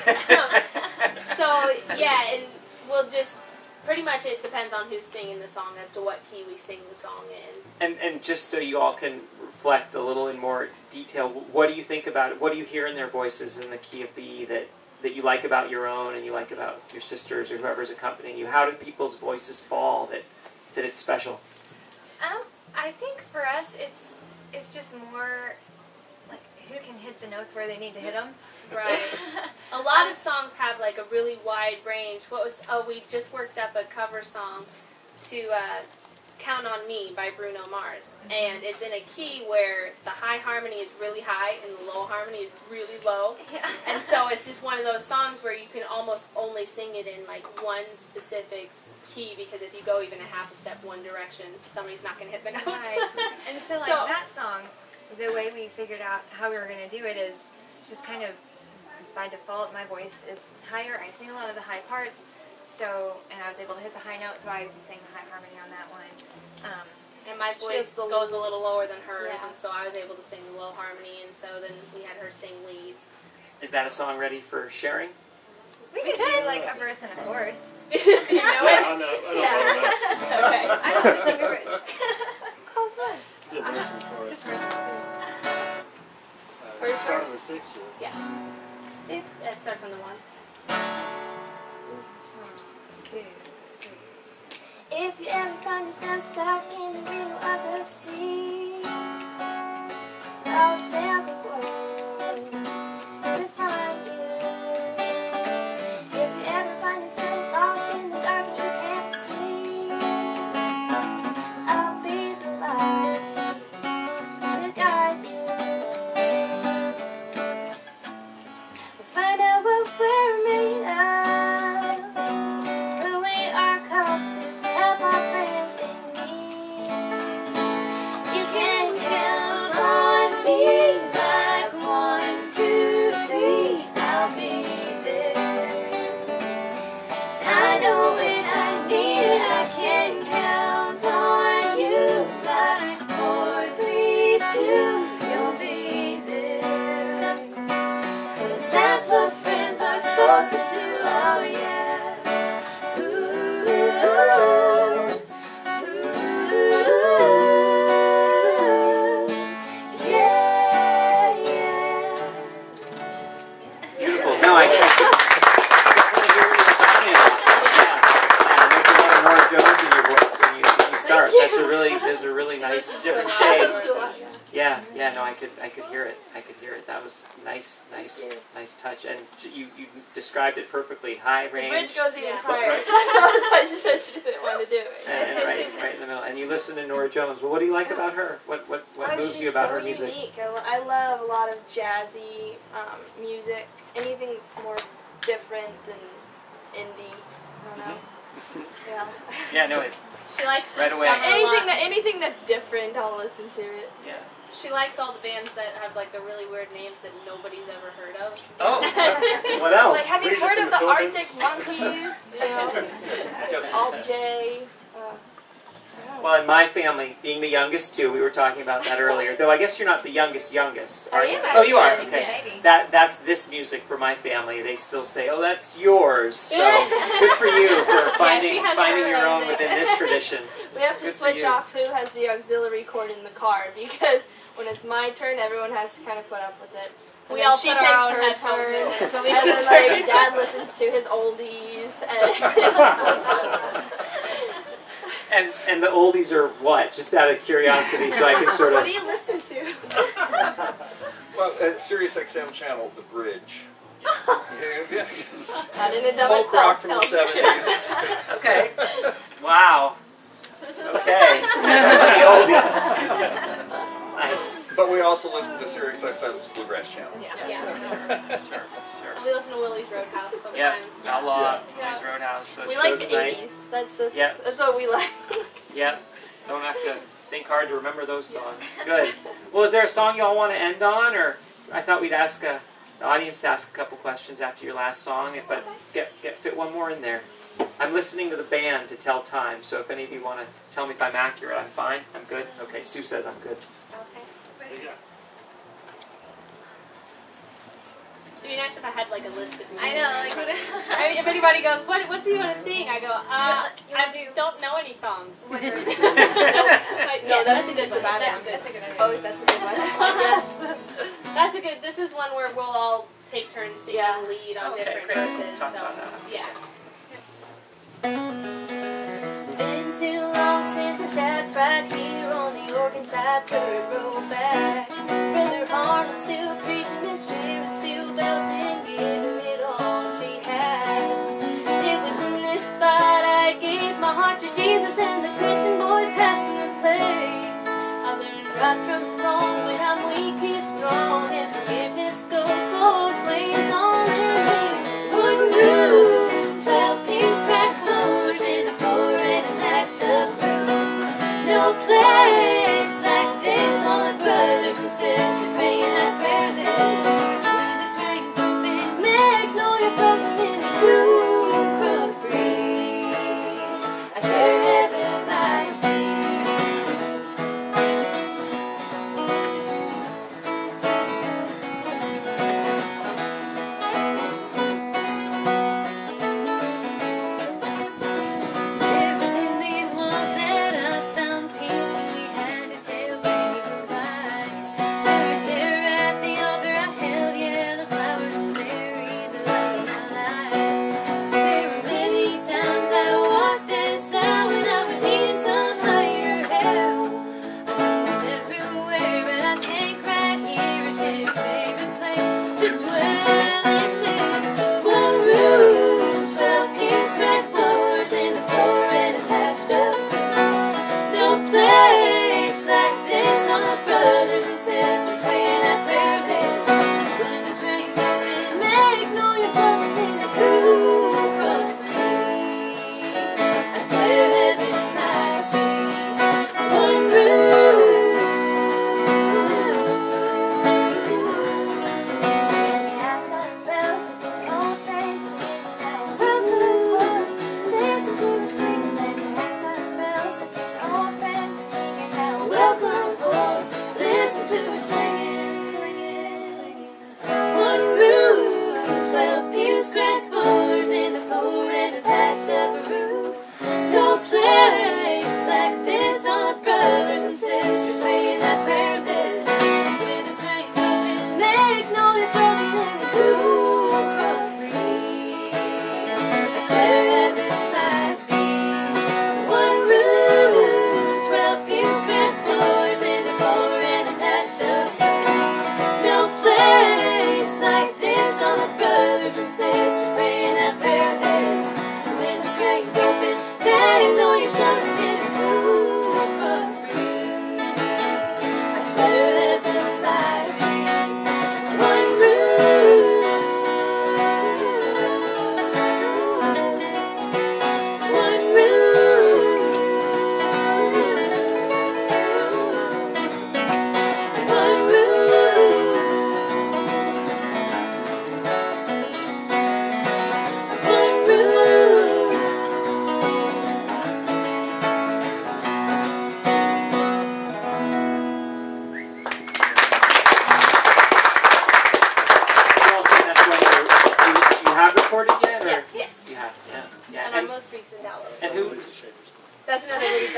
[SPEAKER 6] So yeah, and we'll just pretty much it depends on who's singing the song as to what key we sing the song in.
[SPEAKER 1] And and just so you all can reflect a little in more detail, what do you think about it? What do you hear in their voices in the key of B that, that you like about your own and you like about your sisters or whoever's accompanying you? How do people's voices fall that, that it's special?
[SPEAKER 3] Um, I think for us, it's it's just more like who can hit the notes where they need to hit them.
[SPEAKER 6] Right. A lot of songs have like a really wide range. What was, oh, we just worked up a cover song to uh, Count on Me by Bruno Mars. And it's in a key where the high harmony is really high and the low harmony is really low.
[SPEAKER 3] Yeah.
[SPEAKER 6] And so it's just one of those songs where you can almost only sing it in like one specific key, because if you go even a half a step one direction, somebody's not going to hit the notes.
[SPEAKER 3] Right. And so like
[SPEAKER 6] So-
[SPEAKER 3] that song, the way we figured out how we were going to do it is just kind of by default, my voice is higher. I sing a lot of the high parts, so, and I was able to hit the high notes, so I sang the high harmony on that one. Um,
[SPEAKER 6] And my
[SPEAKER 3] She
[SPEAKER 6] voice
[SPEAKER 3] has the
[SPEAKER 6] goes a little lower than hers,
[SPEAKER 3] Yeah.
[SPEAKER 6] and so I was able to sing the low harmony, and so then we had her sing lead.
[SPEAKER 1] Is that a song ready for sharing?
[SPEAKER 3] we could do like a verse and a chorus.
[SPEAKER 6] Do you know it?
[SPEAKER 5] I know, I don't
[SPEAKER 3] Yeah.
[SPEAKER 5] know
[SPEAKER 6] Okay.
[SPEAKER 3] I don't think it's gonna be rich. Oh, fun.
[SPEAKER 5] that. Good verse and chorus.
[SPEAKER 3] Just verse and chorus.
[SPEAKER 5] Uh,
[SPEAKER 6] First
[SPEAKER 5] start on
[SPEAKER 6] verse.
[SPEAKER 5] the sixth, yeah.
[SPEAKER 6] Yeah. It, it starts on the one.
[SPEAKER 3] Two, three.
[SPEAKER 2] If you ever find yourself stuck in the middle of the sea, I'll sail the world to find you. If you ever find yourself lost in the dark and you can't see, I'll be the light to guide you. We'll find out what we're made of, who we are called to help our friends in need. You can count on me.
[SPEAKER 1] it's a really, there's a really nice different shade. Yeah, yeah, no, I could, I could hear it. I could hear it. That was nice, nice, nice touch. And you, you described it perfectly. High
[SPEAKER 7] The
[SPEAKER 1] range.
[SPEAKER 7] bridge goes even
[SPEAKER 6] Yeah.
[SPEAKER 7] higher. I just said she didn't want to do it.
[SPEAKER 1] And, and right, right in the middle. And you listen to Nora Jones. Well, what do you like about her? What, what, what
[SPEAKER 7] Oh,
[SPEAKER 1] moves
[SPEAKER 7] she's
[SPEAKER 1] you about
[SPEAKER 7] so
[SPEAKER 1] her music?
[SPEAKER 7] unique. I, lo- I love a lot of jazzy um, music. Anything that's more different and indie. I don't know. Yeah.
[SPEAKER 1] Yeah, no, it.
[SPEAKER 6] She likes to
[SPEAKER 1] Right away.
[SPEAKER 6] discover a
[SPEAKER 7] anything
[SPEAKER 6] lot.
[SPEAKER 7] that anything that's different, I'll listen to it.
[SPEAKER 1] Yeah.
[SPEAKER 6] She likes all the bands that have like the really weird names that nobody's ever heard of.
[SPEAKER 1] Oh, what else?
[SPEAKER 7] Like, have you
[SPEAKER 5] We're just
[SPEAKER 7] heard
[SPEAKER 5] in
[SPEAKER 7] of
[SPEAKER 5] the
[SPEAKER 7] the Arctic
[SPEAKER 5] Philippines.
[SPEAKER 7] Monkeys? You know, Alt J. Uh,
[SPEAKER 1] Well, in my family, being the youngest too, we were talking about that earlier. Though I guess you're not the youngest youngest, are
[SPEAKER 7] I
[SPEAKER 1] you?
[SPEAKER 7] am
[SPEAKER 1] Oh, you are.
[SPEAKER 7] actually,
[SPEAKER 1] Okay.
[SPEAKER 3] yes.
[SPEAKER 1] That that's this music for my family. They still say, "Oh, that's yours." So good for you for finding
[SPEAKER 6] has
[SPEAKER 1] finding
[SPEAKER 6] her
[SPEAKER 1] your own
[SPEAKER 6] music.
[SPEAKER 1] within this tradition.
[SPEAKER 7] We have to
[SPEAKER 1] Good for
[SPEAKER 7] switch
[SPEAKER 1] you.
[SPEAKER 7] off who has the auxiliary cord in the car because when it's my turn, everyone has to kind of put up with it. And
[SPEAKER 6] We
[SPEAKER 7] then
[SPEAKER 6] all
[SPEAKER 7] she
[SPEAKER 6] put
[SPEAKER 7] takes
[SPEAKER 6] our own
[SPEAKER 7] her
[SPEAKER 6] headphones
[SPEAKER 7] turn,
[SPEAKER 6] in it, so
[SPEAKER 7] and
[SPEAKER 6] Alicia's
[SPEAKER 7] then
[SPEAKER 6] turn.
[SPEAKER 7] like Dad listens to his oldies. And
[SPEAKER 1] And and the oldies are what? Just out of curiosity, so I can sort
[SPEAKER 7] what
[SPEAKER 1] of.
[SPEAKER 7] do you listen to?
[SPEAKER 4] Well, at Sirius X M channel, The Bridge. Yeah, yeah.
[SPEAKER 7] That in and of
[SPEAKER 4] Folk
[SPEAKER 7] itself
[SPEAKER 4] rock from the
[SPEAKER 7] tells you.
[SPEAKER 4] seventies.
[SPEAKER 1] Okay. Wow. Okay. The oldies. Nice.
[SPEAKER 4] But we also listen to Sirius X M's Bluegrass channel.
[SPEAKER 6] Yeah.
[SPEAKER 1] Sure. Sure.
[SPEAKER 6] We listen to Willie's Roadhouse
[SPEAKER 1] Yeah.
[SPEAKER 6] sometimes.
[SPEAKER 1] Outlaw.
[SPEAKER 6] Yeah.
[SPEAKER 1] Willie's Roadhouse. Those
[SPEAKER 7] We like
[SPEAKER 1] shows
[SPEAKER 7] the
[SPEAKER 1] at night.
[SPEAKER 7] eighties. That's the,
[SPEAKER 1] Yeah.
[SPEAKER 7] that's what we like.
[SPEAKER 1] Yeah. Don't have to think hard to remember those songs. Good. Well, is there a song y'all want to end on, or I thought we'd ask a, the audience to ask a couple questions after your last song, but get get fit one more in there. I'm listening to the band to tell time, so if any of you want to tell me if I'm accurate, I'm fine. I'm good. Okay. Sue says I'm good.
[SPEAKER 6] Okay. It'd be nice if I had like a list of music.
[SPEAKER 3] I know, like, what
[SPEAKER 6] I mean, if anybody goes, what, what's he want to sing? I go, uh,
[SPEAKER 3] You
[SPEAKER 6] I
[SPEAKER 3] wanna do-
[SPEAKER 6] don't know any songs.
[SPEAKER 3] What are-
[SPEAKER 6] But
[SPEAKER 7] No,
[SPEAKER 6] yes,
[SPEAKER 7] that's
[SPEAKER 6] that's a good
[SPEAKER 7] a
[SPEAKER 6] one.
[SPEAKER 7] bad
[SPEAKER 6] That's
[SPEAKER 7] one.
[SPEAKER 6] good.
[SPEAKER 3] That's a good idea.
[SPEAKER 7] Oh, that's a good one. Yes.
[SPEAKER 6] That's a good. This is one where we'll all take turns singing
[SPEAKER 7] Yeah.
[SPEAKER 6] lead on
[SPEAKER 1] Okay,
[SPEAKER 6] different
[SPEAKER 1] great.
[SPEAKER 6] verses.
[SPEAKER 1] Talk
[SPEAKER 6] So
[SPEAKER 1] about that.
[SPEAKER 6] yeah.
[SPEAKER 2] Been too long since I sat right here on the organ side, third row back. Brother Arnold still preaching, Miss Sharon still belting, giving it all she has. It was in this spot I gave my heart to Jesus, and the Christian boy passing the plate. I learned right from wrong. When I'm weak, he's strong, and forgiveness goes both ways. On his knees, wooden roof, twelve pins, cracked floors in the floor, and a matched up room. No place like this. All the brothers and sisters praying that prayer. This wind is great, big magnolia blowing in the blue cross breeze. I swear heaven might be. It was in these walls that I found peace, and we had to tell many goodbye. And right there at the altar I held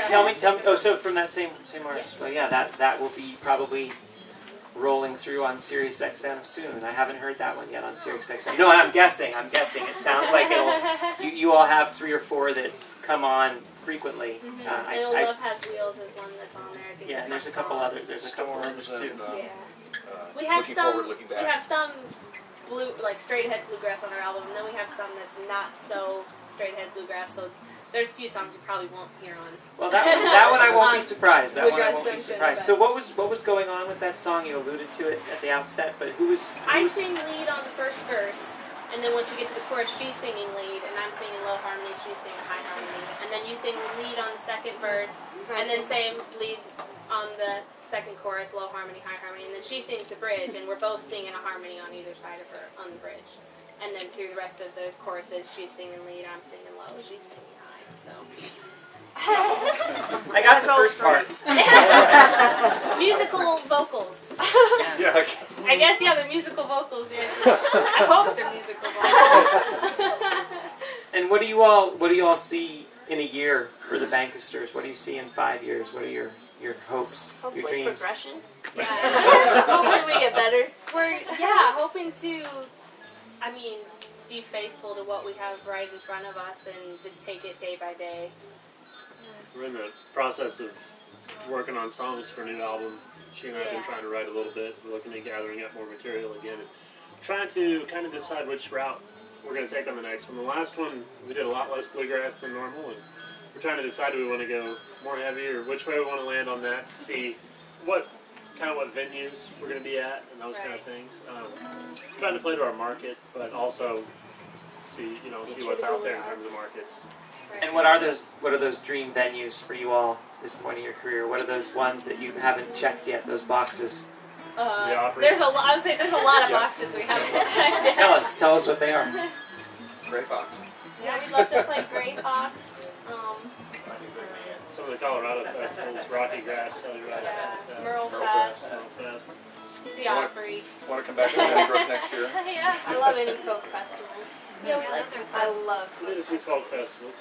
[SPEAKER 1] tell me, tell me. Oh, so from that same same artist.
[SPEAKER 6] Yes.
[SPEAKER 1] Well, yeah, that that will be probably rolling through on Sirius X M soon. I haven't heard that one yet on Sirius X M. No, I'm guessing. I'm guessing. It sounds like it'll. You you all have three or four that come on frequently.
[SPEAKER 6] Mm-hmm.
[SPEAKER 1] Uh, I,
[SPEAKER 6] Little
[SPEAKER 1] I,
[SPEAKER 6] Love Has Wheels is one that's on there. I think
[SPEAKER 1] yeah, and there's a couple
[SPEAKER 6] song.
[SPEAKER 1] other. There's a couple others
[SPEAKER 4] Storms
[SPEAKER 1] too.
[SPEAKER 4] and, uh,
[SPEAKER 6] Yeah.
[SPEAKER 4] uh,
[SPEAKER 6] We have
[SPEAKER 4] looking
[SPEAKER 6] some.
[SPEAKER 4] forward, looking
[SPEAKER 6] We
[SPEAKER 4] back.
[SPEAKER 6] have some blue, like straight ahead bluegrass on our album, and then we have some that's not so straight ahead bluegrass. So there's a few songs you probably won't hear on.
[SPEAKER 1] Well, that that one I won't be
[SPEAKER 6] On
[SPEAKER 1] surprised. That one I
[SPEAKER 6] Bluegrass
[SPEAKER 1] won't be
[SPEAKER 6] Junction,
[SPEAKER 1] surprised.
[SPEAKER 6] but-
[SPEAKER 1] So what was what was going on with that song? You alluded to it at the outset, but who was? Who
[SPEAKER 6] I
[SPEAKER 1] was
[SPEAKER 6] sing lead on the first verse, and then once we get to the chorus, she's singing lead, and I'm singing low harmony, she's singing high harmony, and then you sing lead on the second verse, and then same lead on the second chorus, low harmony, high harmony, and then she sings the bridge, and we're both singing a harmony on either side of her on the bridge, and then through the rest of the choruses, she's singing lead, I'm singing low, she's singing high. So
[SPEAKER 1] I got the first part.
[SPEAKER 6] musical vocals.
[SPEAKER 4] Yeah. Okay.
[SPEAKER 6] I guess yeah, the musical vocals. Yeah. I hope they're musical vocals.
[SPEAKER 1] And what do you all what do you all see in a year for the Bankesters? What do you see in five years? What are your your hopes,
[SPEAKER 7] Hopefully
[SPEAKER 1] your dreams?
[SPEAKER 7] progression.
[SPEAKER 6] Yeah.
[SPEAKER 7] Hopefully we get better.
[SPEAKER 6] We're yeah hoping to, I mean, be faithful to what we have right in front of us and just take it day by day.
[SPEAKER 5] We're in the process of working on songs for a new album. She and I have been
[SPEAKER 6] Yeah.
[SPEAKER 5] trying to write a little bit. We're looking at gathering up more material again. And trying to kind of decide which route we're going to take on the next one. The last one, we did a lot less bluegrass than normal, and we're trying to decide do we want to go more heavy or which way we want to land on that to see what kind of what venues we're going to be at and those kind of
[SPEAKER 6] Right.
[SPEAKER 5] things. Um, trying to play to our market, but also see you know see what's out there in terms of markets.
[SPEAKER 1] And what are those what are those dream venues for you all at this point in your career? What are those ones that you haven't checked yet, those boxes?
[SPEAKER 6] Uh,
[SPEAKER 5] The Opry.
[SPEAKER 6] there's a lot. I would say there's a lot of
[SPEAKER 5] Yeah.
[SPEAKER 6] boxes we haven't checked yet.
[SPEAKER 1] Tell us, tell us what they are.
[SPEAKER 4] Gray Fox.
[SPEAKER 6] Yeah, we'd love to play Gray Fox. Um,
[SPEAKER 5] Some of the Colorado festivals, Rocky Grass, Telluride,
[SPEAKER 6] yeah,
[SPEAKER 5] uh,
[SPEAKER 6] Merle
[SPEAKER 4] Merle
[SPEAKER 6] Fest,
[SPEAKER 5] Fest.
[SPEAKER 6] the Opry.
[SPEAKER 4] Want to come back to Brook next year?
[SPEAKER 3] Yeah.
[SPEAKER 7] I love any folk festivals.
[SPEAKER 6] Yeah, we
[SPEAKER 3] Yeah,
[SPEAKER 6] like
[SPEAKER 3] those are
[SPEAKER 7] I
[SPEAKER 3] fun.
[SPEAKER 7] love
[SPEAKER 5] We did a few folk festivals.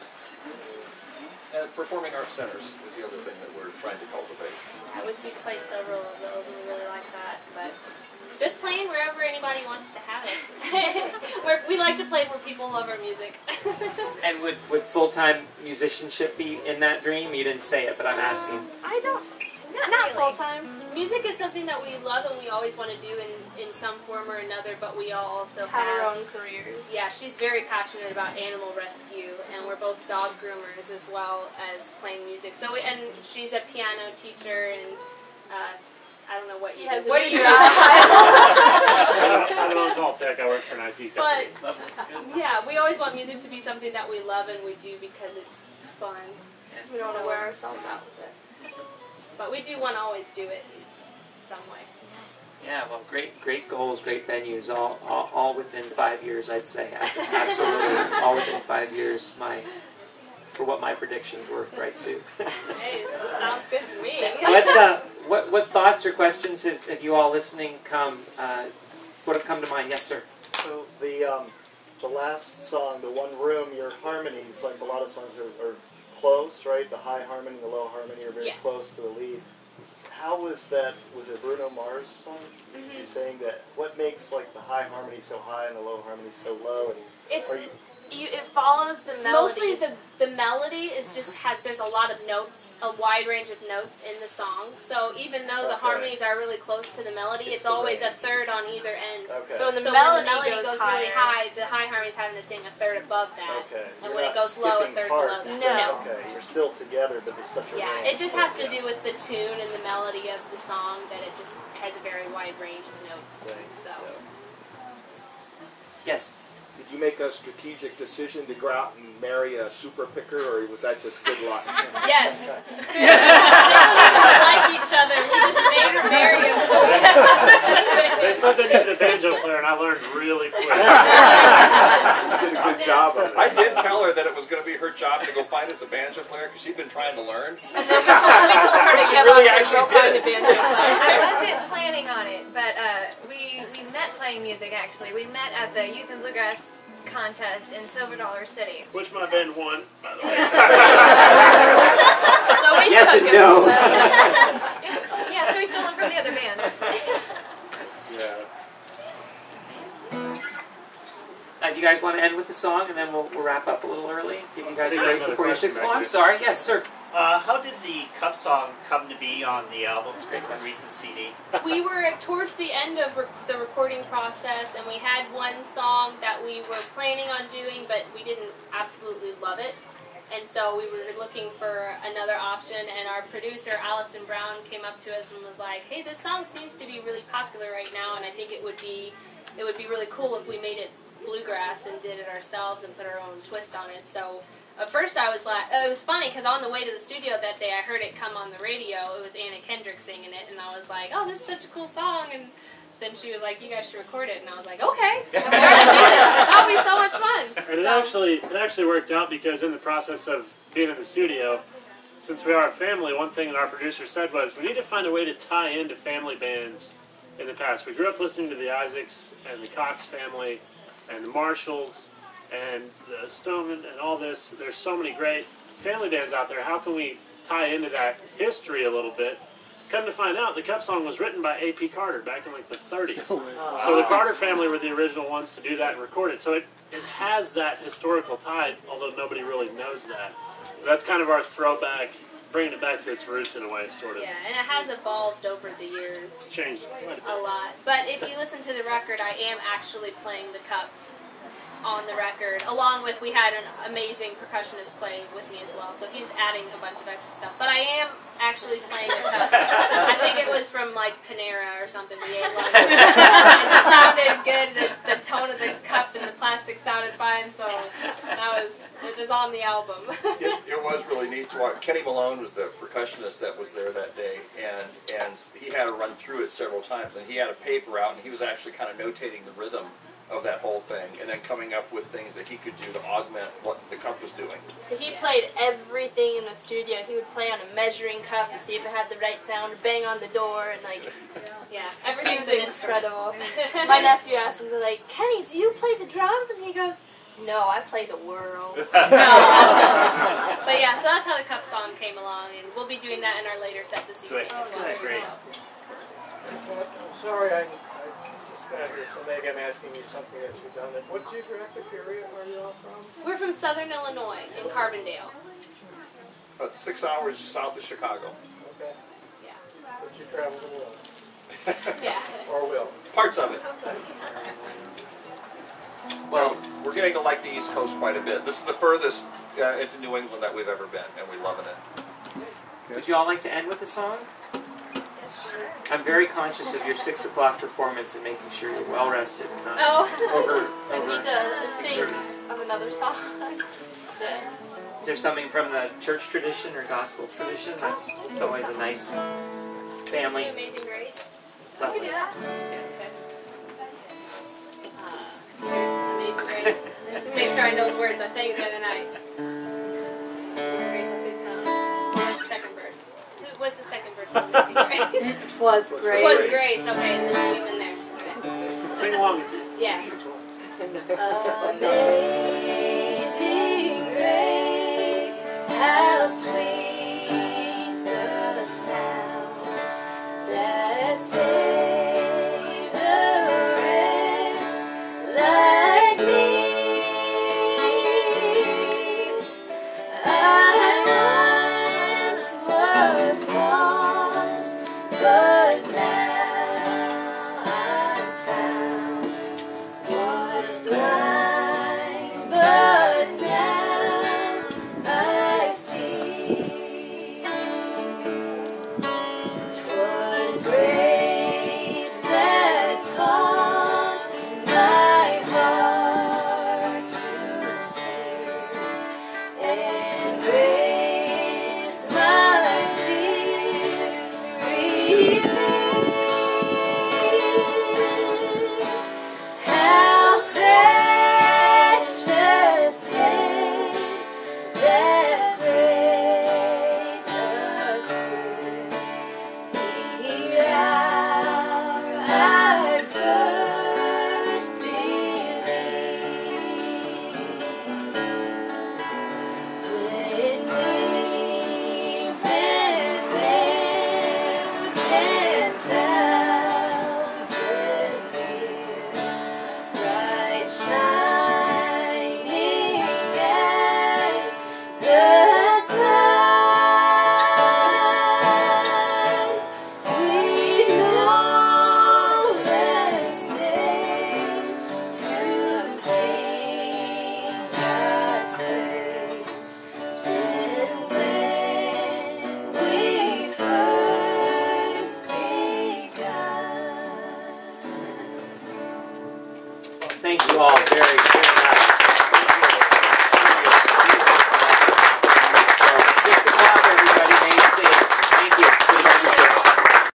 [SPEAKER 4] And performing arts centers is the other thing that we're trying to cultivate.
[SPEAKER 6] I wish we played several of those, and we really like that. But just playing wherever anybody wants to have us. We're, we like to play where people love our music.
[SPEAKER 1] And would, would full-time musicianship be in that dream? You didn't say it, but I'm asking.
[SPEAKER 7] I don't.
[SPEAKER 3] Not,
[SPEAKER 7] Not
[SPEAKER 3] really.
[SPEAKER 7] full time.
[SPEAKER 6] Music is something that we love and we always want to do in, in some form or another, but we all also
[SPEAKER 7] Have
[SPEAKER 6] have...
[SPEAKER 7] our own careers.
[SPEAKER 6] Yeah, she's very passionate about animal rescue, and we're both dog groomers as well as playing music. So, we, and she's a piano teacher, and uh, I don't know what you
[SPEAKER 7] Yes,
[SPEAKER 6] do. What do
[SPEAKER 7] we
[SPEAKER 6] you
[SPEAKER 7] do.
[SPEAKER 5] I'm an on-call tech. I work for an I T company.
[SPEAKER 6] But yeah, we always want music to be something that we love and we do because it's fun.
[SPEAKER 7] We don't want to wear ourselves out with it.
[SPEAKER 6] But we do want to always do it in some way.
[SPEAKER 1] Yeah, well, great, great goals, great venues, all, all, all within five years, I'd say. Absolutely, all within five years. My, for what my predictions were, right, Sue?
[SPEAKER 6] Hey, sounds good to me.
[SPEAKER 1] what, uh, what, what thoughts or questions have, have you all listening come? Uh, what have come to mind? Yes, sir.
[SPEAKER 8] So the um, the last song, the one room, your harmonies, like a lot of songs are, are close, right? The high harmony, the low harmony are very
[SPEAKER 6] Yes.
[SPEAKER 8] close to the lead. How was that? Was it Bruno Mars song?
[SPEAKER 6] Mhm.
[SPEAKER 8] You're saying that what makes like the high harmony so high and the low harmony so low? And
[SPEAKER 6] It's
[SPEAKER 8] are you,
[SPEAKER 7] You, it follows the melody.
[SPEAKER 6] mostly the the melody is just has there's a lot of notes, a wide range of notes in the song. So even though the
[SPEAKER 8] Okay.
[SPEAKER 6] harmonies are really close to the melody,
[SPEAKER 8] It's
[SPEAKER 6] it's,
[SPEAKER 8] the
[SPEAKER 6] always
[SPEAKER 8] range.
[SPEAKER 6] a third on either end.
[SPEAKER 8] okay.
[SPEAKER 7] So when the
[SPEAKER 6] so
[SPEAKER 7] melody,
[SPEAKER 6] when the melody
[SPEAKER 7] goes,
[SPEAKER 6] goes, really
[SPEAKER 7] higher.
[SPEAKER 6] high, the high harmony's having to sing a third above that.
[SPEAKER 8] okay.
[SPEAKER 6] And
[SPEAKER 8] You're
[SPEAKER 6] when it
[SPEAKER 8] not
[SPEAKER 6] goes low, a
[SPEAKER 8] skipping
[SPEAKER 6] third below
[SPEAKER 8] parts.
[SPEAKER 6] that.
[SPEAKER 7] No.
[SPEAKER 8] Okay, you're still together, but there's such a
[SPEAKER 6] Yeah,
[SPEAKER 8] range.
[SPEAKER 6] it just has to
[SPEAKER 8] Okay.
[SPEAKER 6] do with the tune and the melody of the song that it just has a very wide range of notes.
[SPEAKER 8] Right.
[SPEAKER 6] So
[SPEAKER 1] Yes.
[SPEAKER 9] Did you make a strategic decision to go out and marry a super picker, or was that just good luck?
[SPEAKER 6] yes, they don't even like each other. We just made her marry him. So we
[SPEAKER 5] They said they needed a banjo player, and I learned really quick.
[SPEAKER 9] You did a good job of it.
[SPEAKER 4] I did tell her that it was going to be her job to go find us a banjo player because she'd been trying to learn.
[SPEAKER 7] And then we told, we told her to
[SPEAKER 4] She
[SPEAKER 7] get
[SPEAKER 4] really
[SPEAKER 7] on and
[SPEAKER 4] actually
[SPEAKER 7] go find
[SPEAKER 4] did.
[SPEAKER 7] a banjo player.
[SPEAKER 3] I wasn't planning on it, but uh, we we met playing music actually. We met at the Youth and Bluegrass contest in Silver Dollar City.
[SPEAKER 5] Which my band won, by the way.
[SPEAKER 7] So we
[SPEAKER 1] know.
[SPEAKER 3] Yeah, so he stole it from the other band.
[SPEAKER 5] Yeah.
[SPEAKER 1] Uh, do you guys want to end with the song, and then we'll, we'll wrap up a little early? Give you guys
[SPEAKER 5] I
[SPEAKER 1] a
[SPEAKER 5] think I have
[SPEAKER 1] break
[SPEAKER 5] another
[SPEAKER 1] before your
[SPEAKER 5] question
[SPEAKER 1] six.
[SPEAKER 5] back
[SPEAKER 1] Oh, I'm
[SPEAKER 5] here.
[SPEAKER 1] sorry. Yes, sir.
[SPEAKER 10] Uh, how did the Cup song come to be on the album's recent C D?
[SPEAKER 6] We were towards the end of re- the recording process, and we had one song that we were planning on doing, but we didn't absolutely love it. And so we were looking for another option, and our producer, Allison Brown, came up to us and was like, hey, this song seems to be really popular right now, and I think it would be it would be really cool if we made it bluegrass and did it ourselves and put our own twist on it. So at first I was like, it was funny because on the way to the studio that day I heard it come on the radio. It was Anna Kendrick singing it, and I was like, oh, this is such a cool song. And then she was like, you guys should record it. And I was like, okay, I'm going to do this. That would be so much fun.
[SPEAKER 5] And it
[SPEAKER 6] So-
[SPEAKER 5] actually it actually worked out because in the process of being in the studio, since we are a family, one thing that our producer said was we need to find a way to tie into family bands in the past. We grew up listening to the Isaacs and the Cox family and the Marshalls and the Stoneman and all this. There's so many great family bands out there. How can we tie into that history a little bit? Come to find out, the Cup song was written by A P Carter back in like the thirties. So the Carter family were the original ones to do that and record it. So it, it has that historical tie, although nobody really knows that. That's kind of our throwback, bringing it back to its roots in a way, sort of.
[SPEAKER 6] Yeah, and it has evolved over the years
[SPEAKER 5] It's changed quite a bit.
[SPEAKER 6] a lot. But if you listen to the record, I am actually playing the cup on the record, along with, we had an amazing percussionist playing with me as well, so he's adding a bunch of extra stuff. But I am actually playing the cup. I think it was from, like, Panera or something. We ate lunch. It sounded good. The, the tone of the cup and the plastic sounded fine, so that was, it was on the album.
[SPEAKER 4] It, it was really neat to watch. Kenny Malone was the percussionist that was there that day, and and he had to run through it several times, and he had a paper out, and he was actually kind of notating the rhythm of that whole thing, and then coming up with things that he could do to augment what the cup was doing.
[SPEAKER 7] He played everything in the studio. He would play on a measuring cup and see if it had the right sound, bang on the door, and like,
[SPEAKER 6] Yeah,
[SPEAKER 7] it
[SPEAKER 6] everything's
[SPEAKER 7] was
[SPEAKER 6] an instrument.
[SPEAKER 7] incredible. My nephew asked him, like, Kenny, do you play the drums? And he goes, no, I play the world.
[SPEAKER 6] But yeah, so that's how the cup song came along, and we'll be doing that in our later set this evening
[SPEAKER 10] Good.
[SPEAKER 6] as well.
[SPEAKER 10] Great.
[SPEAKER 6] So.
[SPEAKER 11] I'm sorry, I'm, I just fabulous, so maybe I'm asking you something that you've done. What geographic area are you all from?
[SPEAKER 6] We're from Southern Illinois, in Carbondale.
[SPEAKER 4] About six hours south of Chicago.
[SPEAKER 11] Okay.
[SPEAKER 6] Yeah.
[SPEAKER 11] But you travel the world.
[SPEAKER 6] Yeah.
[SPEAKER 11] Or will.
[SPEAKER 4] Parts of it. Well, we're getting to like the East Coast quite a bit. This is the furthest uh, into New England that we've ever been, and we're loving it.
[SPEAKER 1] Would you all like to end with a song? I'm very conscious of your six o'clock performance and making sure you're well rested. And not
[SPEAKER 6] Oh.
[SPEAKER 1] over,
[SPEAKER 7] I
[SPEAKER 1] over
[SPEAKER 7] need to think
[SPEAKER 1] exerted.
[SPEAKER 7] of another song.
[SPEAKER 1] Is there something from the church tradition or gospel tradition? That's it's always a nice family.
[SPEAKER 6] Amazing Grace.
[SPEAKER 1] Lovely.
[SPEAKER 6] Yeah. Amazing Grace. Just to make sure I know the words. I sang it the other night. Amazing Grace, I'll sing some. What's the second verse? Who- What's the second verse of Amazing Grace?
[SPEAKER 7] Was
[SPEAKER 6] It was Grace. Okay, and then leave in there. Okay.
[SPEAKER 5] Sing along.
[SPEAKER 6] Yeah.
[SPEAKER 2] Amazing grace, how sweet the sound that saved a wretch like me. I once was lost, but now I'm found. Was blind, but now I see.
[SPEAKER 4] you all.